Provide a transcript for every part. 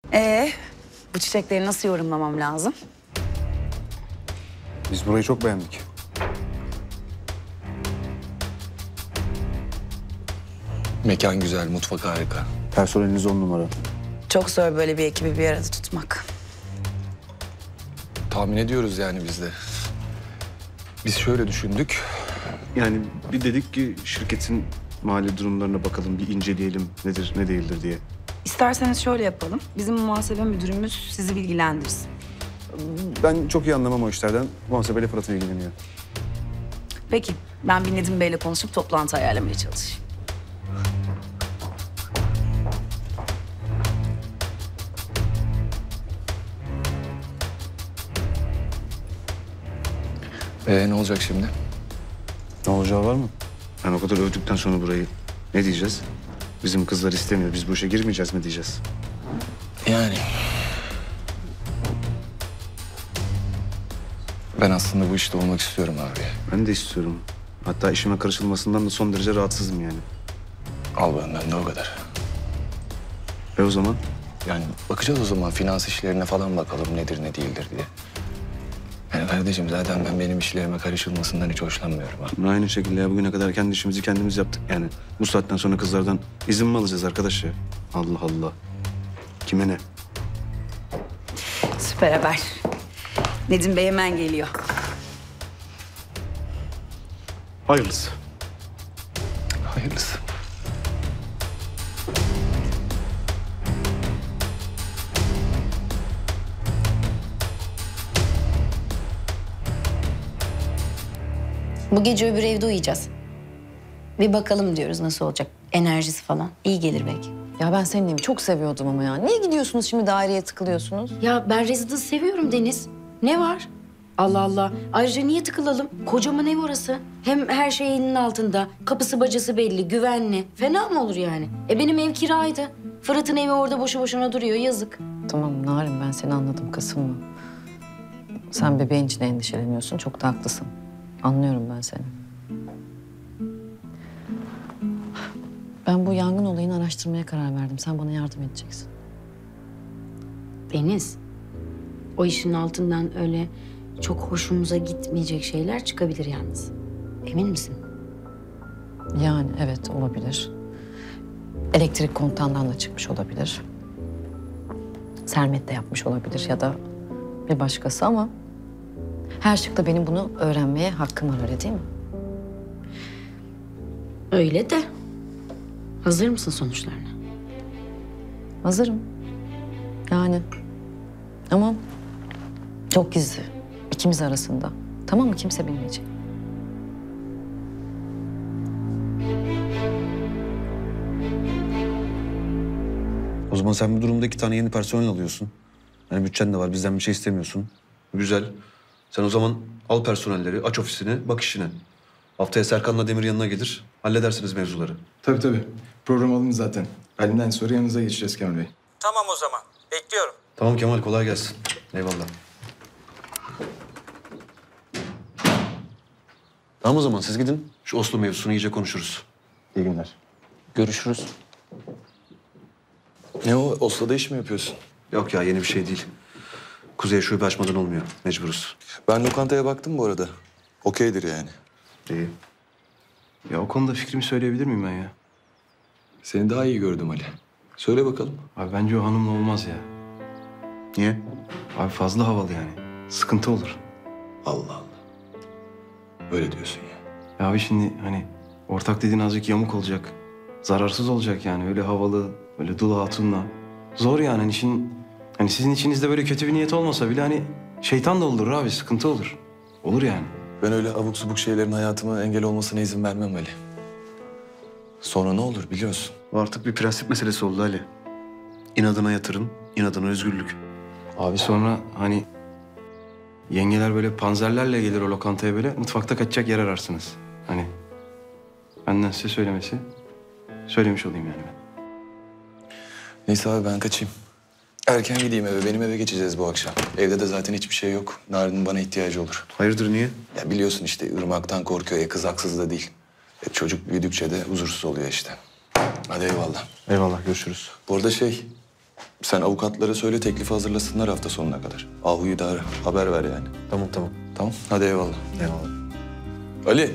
Ee, bu çiçekleri nasıl yorumlamam lazım? Biz burayı çok beğendik. Mekan güzel, mutfak harika. Personeliniz 10 numara. Çok zor böyle bir ekibi bir arada tutmak. Tahmin ediyoruz yani biz de. Biz şöyle düşündük. Yani bir dedik ki şirketin mali durumlarına bakalım, bir inceleyelim nedir ne değildir diye. İsterseniz şöyle yapalım. Bizim muhasebe müdürümüz sizi bilgilendirsin. Ben çok iyi anlamam o işlerden. Muhasebeyle Fırat ilgileniyor. Peki, ben bir Nedim Bey'le konuşup toplantı ayarlamaya çalışayım. Ne olacak şimdi? Ne olacağı var mı? Yani o kadar övdükten sonra burayı ne diyeceğiz? Bizim kızlar istemiyor, biz bu işe girmeyeceğiz mi diyeceğiz? Yani... Ben aslında bu işte olmak istiyorum abi. Ben de istiyorum. Hatta işime karışılmasından da son derece rahatsızım yani. Al benden de o kadar. O zaman? Yani bakacağız o zaman finans işlerine falan bakalım nedir ne değildir diye. Yani kardeşim zaten ben benim işlerime karışılmasından hiç hoşlanmıyorum ha. Aynı şekilde ya bugüne kadar kendi işimizi kendimiz yaptık yani. Bu saatten sonra kızlardan izin mi alacağız arkadaş ya? Allah Allah. Kime ne? Süper haber. Nedim Bey hemen geliyor. Hayırlısı. Hayırlısı. Bu gece öbür evde uyuyacağız. Bir bakalım diyoruz nasıl olacak. Enerjisi falan. İyi gelir belki. Ya ben senin evi çok seviyordum ama ya. Niye gidiyorsunuz şimdi daireye tıkılıyorsunuz? Ya ben rezidansı seviyorum Deniz. Ne var? Allah Allah. Ayrıca niye tıkılalım? Kocaman ev orası. Hem her şey elinin altında. Kapısı bacası belli, güvenli. Fena mı olur yani? Benim ev kiraydı. Fırat'ın evi orada boşu boşuna duruyor. Yazık. Tamam Narin, ben seni anladım, kasılma. Sen bebeğin için endişeleniyorsun, çok da haklısın. Anlıyorum ben seni. Ben bu yangın olayını araştırmaya karar verdim. Sen bana yardım edeceksin. Deniz, o işin altından öyle çok hoşumuza gitmeyecek şeyler çıkabilir yalnız. Emin misin? Yani evet, olabilir. Elektrik kontağından da çıkmış olabilir. Sermet de yapmış olabilir ya da bir başkası ama... her şıkta benim bunu öğrenmeye hakkım var, öyle değil mi? Öyle de. Hazır mısın sonuçlarına? Hazırım. Yani. Ama çok gizli. İkimiz arasında. Tamam mı? Kimse bilmeyecek. O zaman sen bu durumda 2 tane yeni personel alıyorsun. Yani bütçen de var, bizden bir şey istemiyorsun. Güzel. Sen o zaman al personelleri, aç ofisini, bak işine. Haftaya Serkan'la Demir yanına gelir, halledersiniz mevzuları. Tabii tabii. Program alın zaten. Halinden sonra yanınıza geçeceğiz Kemal Bey. Tamam o zaman. Bekliyorum. Tamam Kemal, kolay gelsin. Eyvallah. Tamam o zaman siz gidin. Şu Oslo mevzusunu iyice konuşuruz. İyi günler. Görüşürüz. Ne o? Oslo'da iş mi yapıyorsun? Yok ya, yeni bir şey değil. Kuzey'e şube açmadan olmuyor. Mecburuz. Ben lokantaya baktım bu arada. Okeydir yani. İyi. Ya o konuda fikrimi söyleyebilir miyim ben ya? Seni daha iyi gördüm Ali. Söyle bakalım. Abi bence o hanımla olmaz ya. Niye? Abi fazla havalı yani. Sıkıntı olur. Allah Allah. Öyle diyorsun ya. Ya abi şimdi hani ortak dediğin azıcık yamuk olacak. Zararsız olacak yani. Öyle havalı, öyle dul hatunla. Zor yani hani hani sizin içinizde böyle kötü bir niyet olmasa bile hani şeytan da olur abi, sıkıntı olur. Olur yani. Ben öyle abuk subuk şeylerin hayatıma engel olmasına izin vermem Ali. Sonra ne olur biliyorsun. O artık bir prensip meselesi oldu Ali. İnadına yatırım, inadına özgürlük. Abi sonra hani yengeler böyle panzerlerle gelir o lokantaya, böyle mutfakta kaçacak yer ararsınız. Hani benden size söylemiş olayım yani ben. Neyse abi ben kaçayım. Erken gideyim eve. Benim eve geçeceğiz bu akşam. Evde de zaten hiçbir şey yok. Narin'in bana ihtiyacı olur. Hayırdır, niye? Ya biliyorsun işte Irmak'tan korkuyor. Kız haksız da değil. Çocuk büyüdükçe de huzursuz oluyor işte. Hadi eyvallah. Eyvallah, görüşürüz. Bu arada Sen avukatlara söyle teklifi hazırlasınlar hafta sonuna kadar. Ahu'yu da ara, haber ver yani. Tamam tamam. Tamam, hadi eyvallah. Eyvallah. Ali.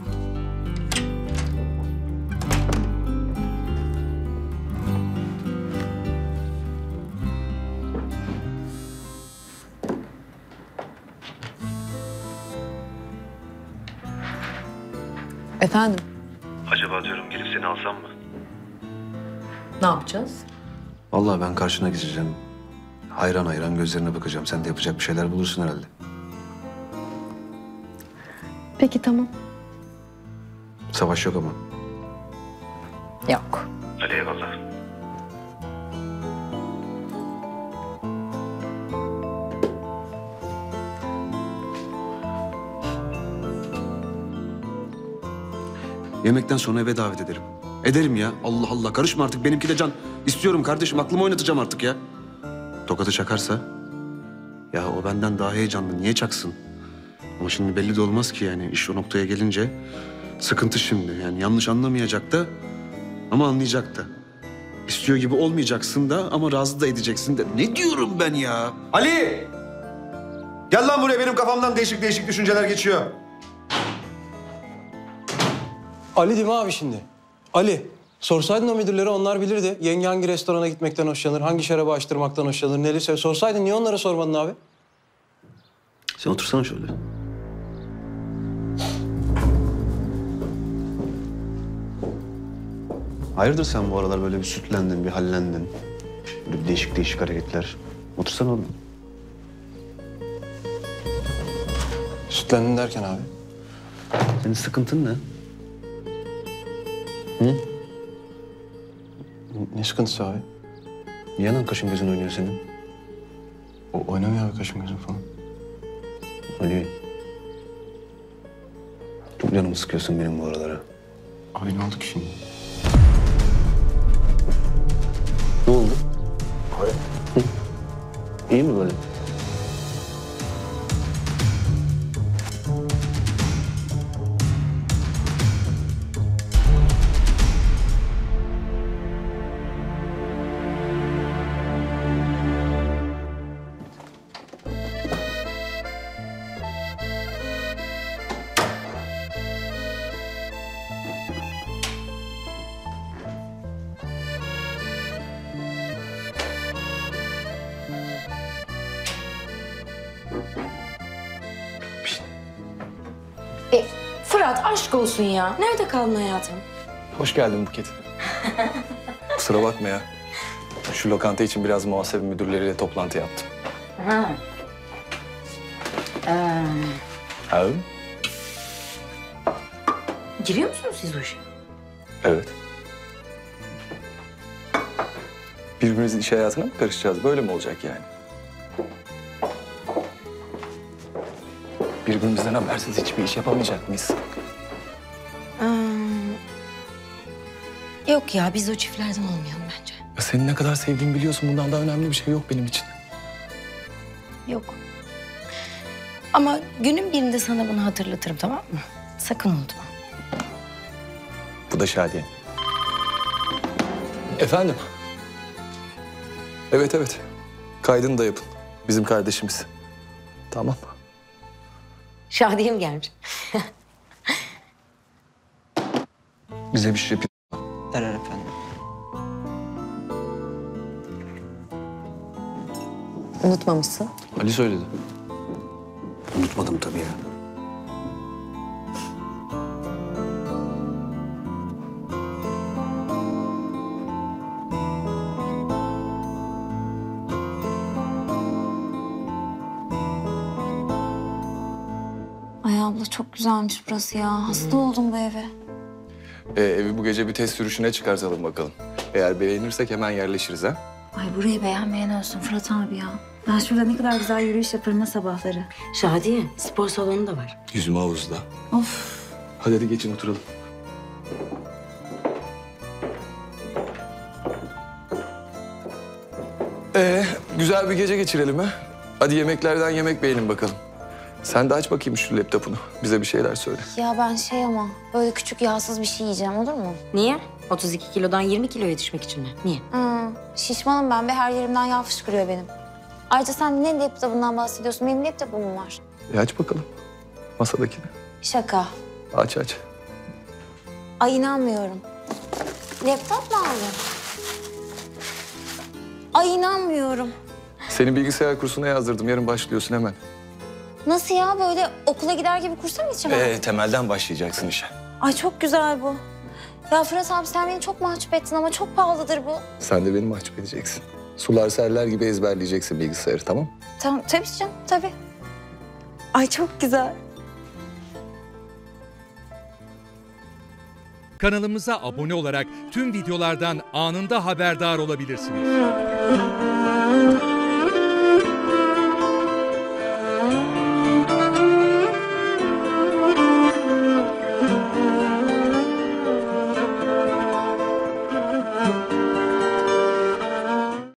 Efendim? Acaba diyorum gelip seni alsam mı? Ne yapacağız? Vallahi ben karşına geçeceğim. Hayran hayran gözlerine bakacağım. Sen de yapacak bir şeyler bulursun herhalde. Peki tamam. Savaş yok ama. Yok. Hadi eyvallah. Yemekten sonra eve davet ederim. Ederim ya. Allah Allah. Karışma artık. Benimki de can. İstiyorum kardeşim. Aklımı oynatacağım artık ya. Tokatı çakarsa? Ya o benden daha heyecanlı. Niye çaksın? Ama şimdi belli de olmaz ki yani. İş o noktaya gelince sıkıntı şimdi. Yani yanlış anlamayacak da ama anlayacak da. İstiyor gibi olmayacaksın da ama razı da edeceksin de. Ne diyorum ben ya? Ali! Gel lan buraya. Benim kafamdan değişik değişik düşünceler geçiyor. Ali değil mi abi şimdi? Ali. Sorsaydın o müdürlere onlar bilirdi. Yenge hangi restorana gitmekten hoşlanır, hangi şarabı açtırmaktan hoşlanır, neleri sever. Sorsaydın niye onlara sormadın abi? Sen otursana şöyle. Hayırdır sen bu aralar böyle bir sütlendin, bir hallendin. Böyle değişik değişik hareketler. Otursana oğlum. Sütlendin derken abi. Senin sıkıntın ne? Ne sıkıntısı abi? Niye lan kaşın gözün oynuyor senin? O oynamıyor abi kaşım gözüm falan. Ali. Çok canımı sıkıyorsun benim bu aralara. Abi ne oldu ki şimdi? Ne oldu? Hı? İyi mi böyle? Fırat aşk olsun ya. Nerede kaldın hayatım? Hoş geldin Buket. Kusura bakma ya. Şu lokanta için biraz muhasebe müdürleriyle toplantı yaptım. Ha. Ha? Giriyor musunuz siz o işe? Evet. Birbirimizin iş hayatına mı karışacağız? Böyle mi olacak yani? Birbirimizden habersiz hiçbir iş yapamayacak mıyız? Yok ya biz o çiftlerden olmayalım bence. Ya seni ne kadar sevdiğimi biliyorsun. Bundan daha önemli bir şey yok benim için. Yok. Ama günün birinde sana bunu hatırlatırım tamam mı? Sakın unutma. Bu da Şadiye. Efendim? Evet evet. Kaydını da yapın. Bizim kardeşimiz. Tamam. Şadiyem gelmiş. Bize bir şey yap. Derler efendim. Unutmamışsın. Ali söyledi. Unutmadım tabii ya. Ay abla çok güzelmiş burası ya. Hasta oldum bu eve. Evi bu gece bir test sürüşüne çıkartalım bakalım. Eğer beğenirsek hemen yerleşiriz ha. Ay burayı beğenmeyen olsun Fırat abi ya. Ben şurada ne kadar güzel yürüyüş yaparım ha sabahları. Şadiye spor salonu da var. Yüzme havuzda. Of. Hadi geçin oturalım. Güzel bir gece geçirelim ha. Hadi yemeklerden yemek beğenin bakalım. Sen de aç bakayım şu laptopunu. Bize bir şeyler söyle. Ya ben ama böyle küçük yağsız bir şey yiyeceğim olur mu? Niye? 32 kilodan 20 kiloya düşmek için mi? Niye? Şişmanım ben ve her yerimden yağ fışkırıyor benim. Ayrıca sen ne laptopundan bahsediyorsun? Benim laptopum var. Aç bakalım. Masadakini. Şaka. Aç aç. Ay inanmıyorum. Laptop mu aldın? Ay inanmıyorum. Seni bilgisayar kursuna yazdırdım. Yarın başlıyorsun hemen. Nasıl ya, böyle okula gider gibi kursa mı gideceğim? Temelden başlayacaksın işe. Ay çok güzel bu. Ya Fırat abi sen beni çok mahcup ettin ama çok pahalıdır bu. Sen de beni mahcup edeceksin. Sular seller gibi ezberleyeceksin bilgisayarı, tamam? Tamam, tabii canım, tabii. Ay çok güzel. Kanalımıza abone olarak tüm videolardan anında haberdar olabilirsiniz.